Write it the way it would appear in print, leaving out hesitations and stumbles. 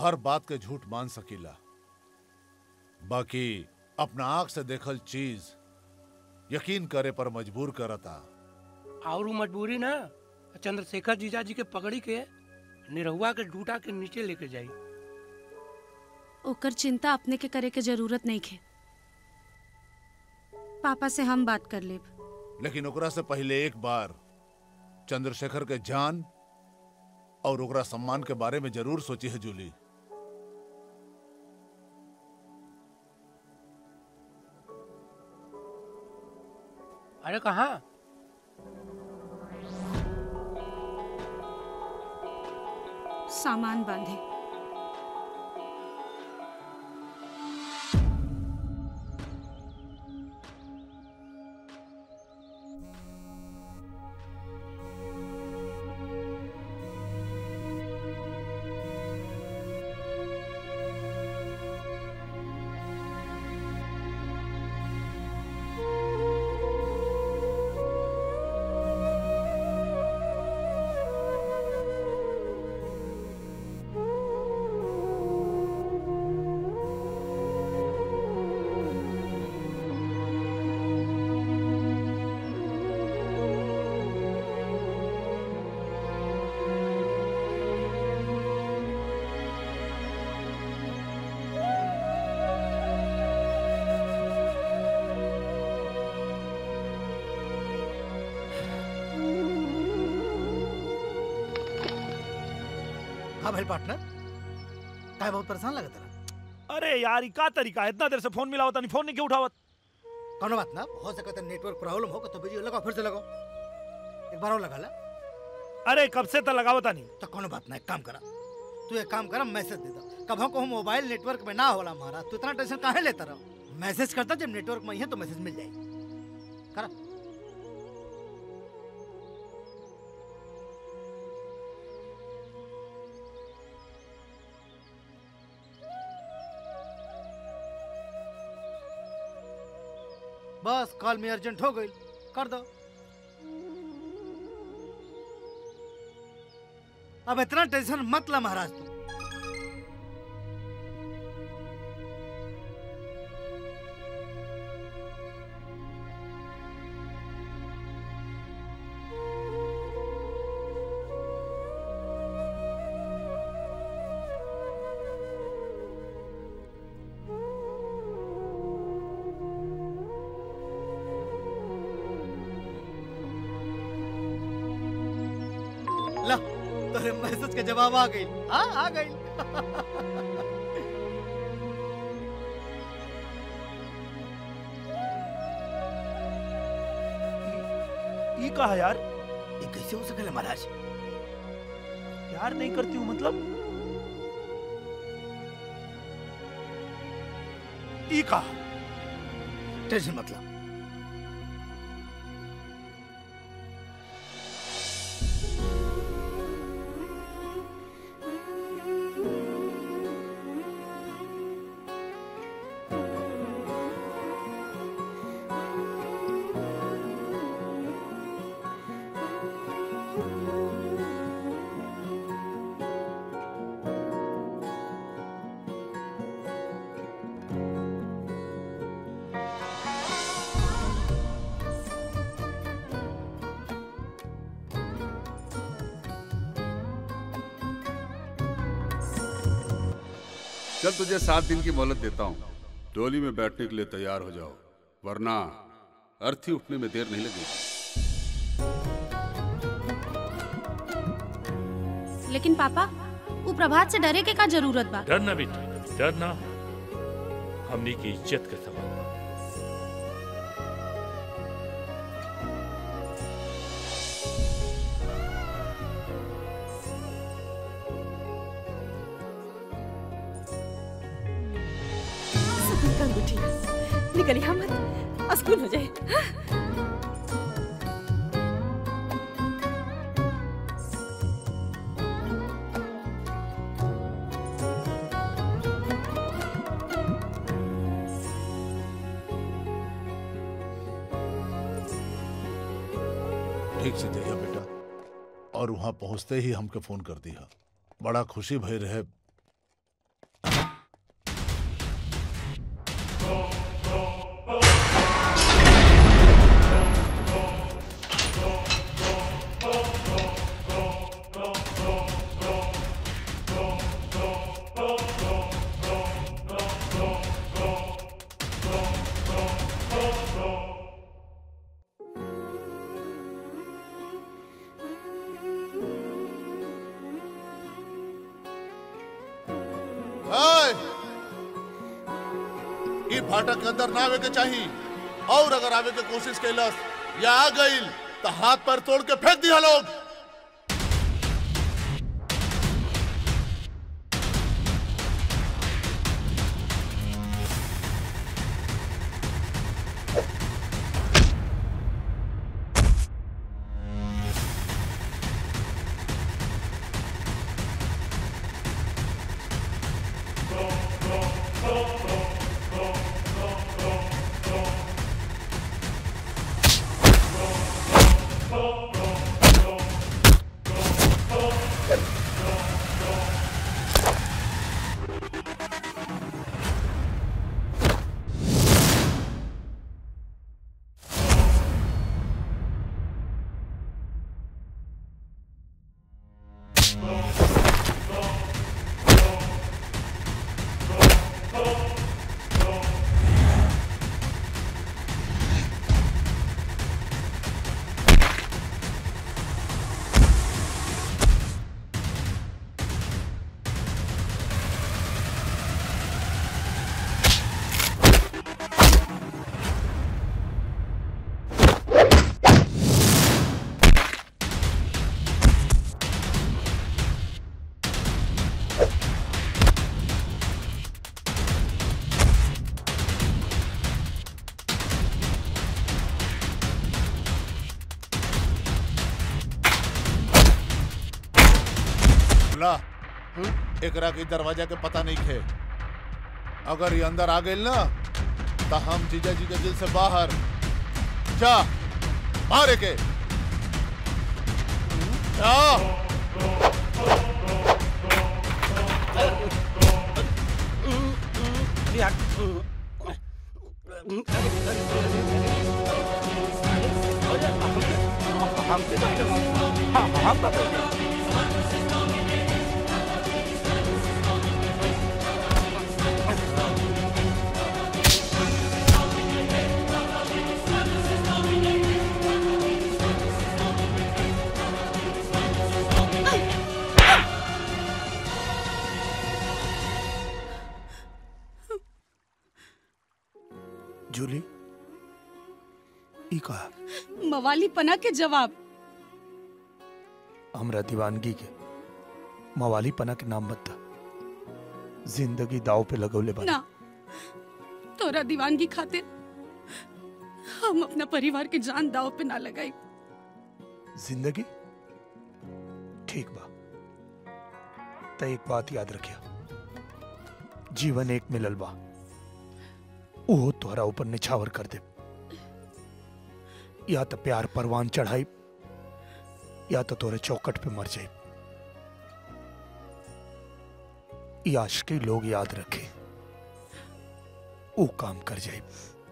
हर बात के झूठ मान सकीला, बाकी अपना आंख से देखल चीज यकीन करे पर मजबूर करता। और वो मजबूरी ना चंद्रशेखर जीजा जी के पकड़ी के निरहुआ के डूटा के नीचे लेके जाई। ओकर चिंता अपने के करे के जरूरत नहीं खे। पापा से हम बात कर लेब। लेकिन ओकरा से पहले एक बार चंद्रशेखर के जान और ओकरा सम्मान के बारे में जरूर सोची है जूली। अरे कहाँ? सामान बांधे। हाँ भाई पार्टनर, काय बहुत परेशान लगा तेरा। अरे यार का तरीका है, इतना देर से फोन मिला होता नहीं, फोन नहीं क्यों उठावत? कौन बात ना, हो सकता है नेटवर्क प्रॉब्लम हो तो बिजी लगाओ, फिर से लगाओ, एक बार और लगा ला। अरे कब से तक लगावता नहीं तो कौन बात ना, एक काम करा तू, एक काम करा मैसेज दे दो। कब को मोबाइल नेटवर्क में ना होला हमारा, तू इतना टेंशन काहे लेता रहो। मैसेज करता जब नेटवर्क में ही है तो मैसेज मिल जाएगी। करा। बस कॉल में अर्जेंट हो गई, कर दो। अब इतना टेंशन मत ला महाराज तू। ला तेरे मैसेज के जवाब आ गई। हाँ आ गई। ये कहा यार, ये कैसे हो सके महाराज? यार नहीं करती हूँ मतलब ये कहा। टेंशन मत ला। चल तुझे 7 दिन की मोहलत देता हूँ, डोली में बैठने के लिए तैयार हो जाओ, वरना अर्थी उठने में देर नहीं लगेगी। लेकिन पापा, वो प्रभात से डरे के का जरूरत बा? डरना बेटा, डरना हमनी की इज्जत का सवाल बा। निकली हम स्कूल हो जाए। ठीक से जइया बेटा, और वहां पहुंचते ही हमके फोन कर दिया। बड़ा खुशी भई रहे फाटक के अंदर ना आवे के चाहिए, और अगर आवे के कोशिश कैलस या आ गईल तो हाथ पैर तोड़ के फेंक दिया लोग। एकरा के दरवाजा के पता नहीं खे, अगर ये अंदर आ गए ना तो हम जीजा जी के दिल से बाहर जा मारे के जूली, ई कहा मवाली पना के जवाब। हमरा दीवानगी के मवाली पना के नाम बता, जिंदगी दाव पे लगौले बा। ना, तोरा दीवानगी खातिर हम अपना परिवार के जान दाव पे ना लगाई। जिंदगी ठीक बा, तो एक बात याद रखिया, जीवन एक मिलल बा, वो तोहरा ऊपर निछावर कर दे। या तो प्यार परवान चढ़ाई या तो तोरे चौकट पे मर जाए। ये आशिकी लोग याद रखे, वो काम कर जाए।